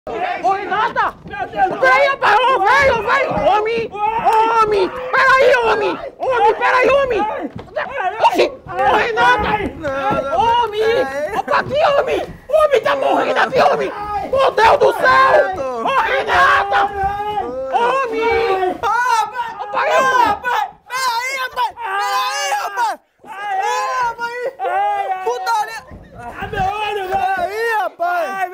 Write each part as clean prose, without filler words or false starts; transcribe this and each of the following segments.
Ô, Renata! Peraí, rapaz! Ô, velho! Homem! Peraí, homem! Peraí, homem! Oxi! Ô, Renata! Homem! Opa, aqui, homem! Homem, tá morrendo aqui, homem! Meu Deus do céu! Ô, Renata! Homem! Opa, rapaz! Peraí, rapaz! Putaria! Peraí, rapaz!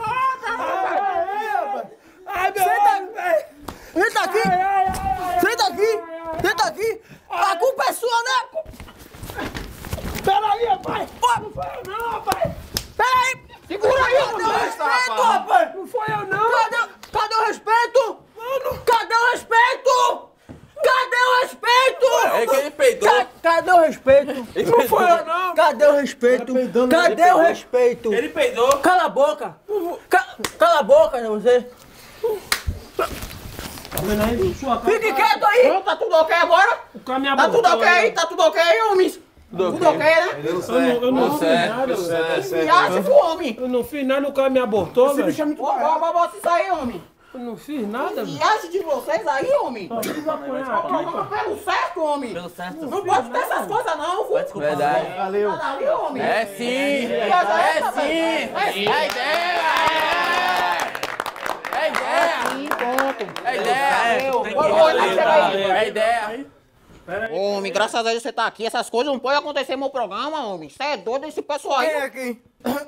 Senta aqui! A culpa é sua, né? Peraí, rapaz! Não foi eu não, rapaz! Peraí! Segura aí, Cadê o respeito, rapaz? Não foi eu não! Cadê o respeito? Mano! Cadê o respeito? Cadê o respeito? É que ele peidou. Cadê o respeito? Não foi eu não! Cadê o respeito? Cadê o respeito? Ele peidou. Cala a boca! Cala a boca, né, você? Fique quieto aí! Não, tá tudo ok agora? Tá tudo ok? Tá tudo ok, homens? Tudo ok, né? Eu não fiz nada, Me acha pro homem! Eu não fiz nada, o cara me abortou, velho. Bota isso aí, homem! Eu não fiz nada, Me velho. acha de vocês aí, homem! Pelo certo, homem! Pelo certo. Não pode ter essas coisas não, viu? Verdade. Valeu! Ali, homem! É sim! É sim! É ideia! É ideia! É ideia! É ideia! Homem, graças a Deus você tá aqui. Essas coisas não podem acontecer no meu programa, homem. Você é doido esse pessoal Quem é aí. aqui?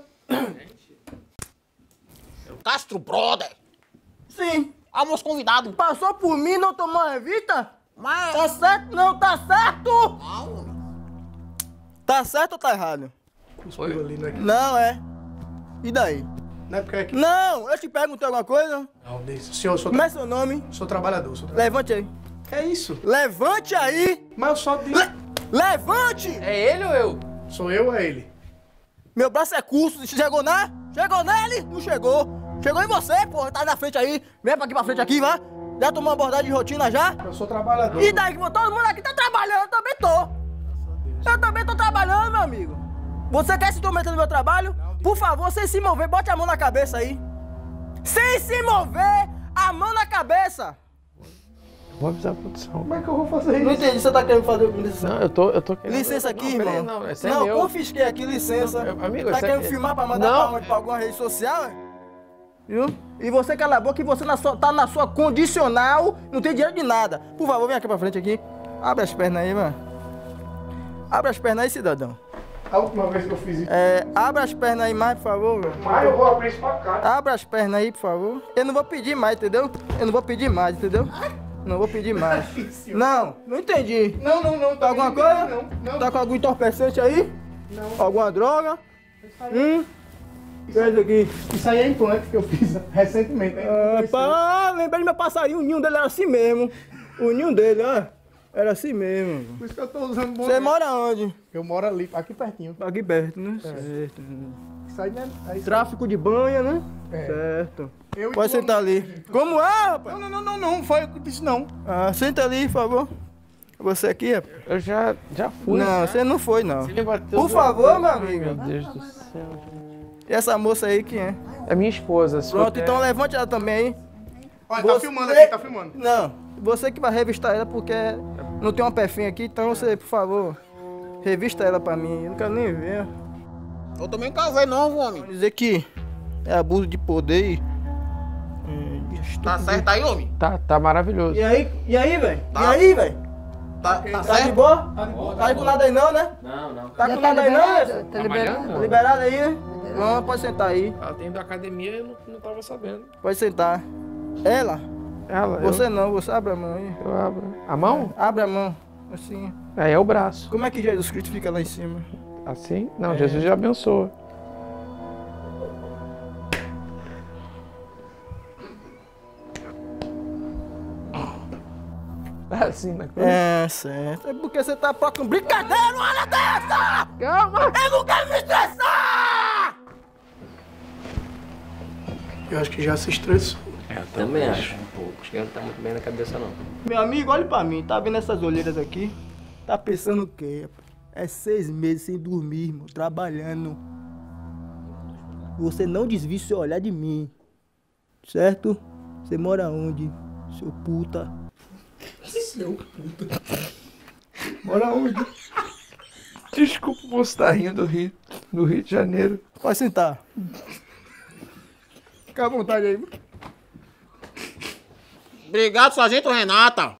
Castro Brother. Sim. Almoço convidado. Passou por mim, não tomou a revista? Mas... Tá certo? Não, tá certo? Não, homem. Tá certo ou tá errado? Cuspiu ali, não é que... Não, é. E daí? Não é porque é que... Não, eu te perguntei alguma coisa? Não, senhor, eu sou, Como é seu nome? sou trabalhador, Levante aí. Que é isso? Levante aí! Mas eu só disse... Levante! É ele ou eu? Sou eu ou é ele? Meu braço é curto, chegou na? Chegou nele? Não chegou. Chegou em você, pô, tá na frente aí. Vem pra aqui pra frente aqui, vai. Já tomou uma abordagem de rotina já? Eu sou trabalhador. E daí que todo mundo aqui tá trabalhando, eu também tô. Eu também tô trabalhando, meu amigo. Você quer se intrometer no meu trabalho? Por favor, sem se mover, bote a mão na cabeça aí. Sem se mover, a mão na cabeça. Vou avisar a produção. Como é que eu vou fazer Não isso? entendi, você tá querendo fazer licença? Não, eu tô querendo... Licença aqui, não, peraí, irmão. Não, esse é Não, meu. confisquei aqui, licença. Amigo, tá esse querendo aqui- filmar pra mandar Não. pra onde? Pra alguma rede social, é? Viu? E você cala a boca que você tá na sua condicional, não tem direito de nada. Por favor, vem aqui pra frente aqui. Abre as pernas aí, mano. Abre as pernas aí, cidadão. A última vez que eu fiz isso... Abre as pernas aí mais, por favor, meu. Mas eu vou abrir isso pra cá. Abre as pernas aí, por favor. Eu não vou pedir mais, entendeu? Eu não vou pedir mais, entendeu? Não vou pedir mais. Não, não entendi. Não. Tá alguma coisa? Não. Tá com algum entorpecente aí? Não. Alguma droga? Fez aqui. Isso aí é implante que eu fiz recentemente. Lembrei do meu passarinho, o ninho dele era assim mesmo. O ninho dele, ó. Era assim mesmo. Por isso que eu tô usando bom. Você mora onde? Eu moro ali, aqui pertinho. Aqui perto, né? Certo. Isso aí, né? Aí, Tráfico de banha, né? É. Certo. Eu e Pode tua sentar ali. Como é, rapaz? Não foi eu que disse não. Ah, senta ali, por favor. Você aqui, rapaz? Eu já fui. Não, você não foi, não. Você me bateu Por do- favor, meu amigo. Meu Deus do céu. E essa moça aí, quem é? É minha esposa. se Pronto, puder. então levante ela também aí. Olha, Você- tá filmando aqui, tá filmando. Não, você que vai revistar ela porque não tem uma pefinha aqui, então você, por favor, revista ela pra mim. Eu não quero nem ver. Eu também não quero ver não, homem. Vou dizer que é abuso de poder e... Tá certo aí, homem? Tá maravilhoso. E aí, velho? Tá. E aí, velho? Tá Tá de certo? boa? Tá com nada aí não, né? Não. Tá com nada aí não, né? Tá liberado? Liberado aí, né? Não, pode sentar aí. Ela tem da academia e eu não tava sabendo. Pode sentar. Ela? Ela, Você não, você abre a mão aí. eu abro. A mão? Abre a mão. Assim. Aí é o braço. Como é que Jesus Cristo fica lá em cima? Assim? Não, Jesus já abençoa. Assim, na cruz. É, certo. É porque você tá procurando brincadeira, olha dessa! Calma! Eu não quero me estressar! Eu acho que já se estressou. Também acho. Acho que não tá muito bem na cabeça, não. Meu amigo, olha pra mim, tá vendo essas olheiras aqui? Tá pensando o quê? Rapaz? É 6 meses sem dormir, irmão, trabalhando. Você não desvie seu olhar de mim. Certo? Você mora onde, seu puta? Mora onde? Desculpa, o moço tá rindo do Rio de Janeiro. Pode sentar. Fica à vontade aí. Obrigado, sargento Renata.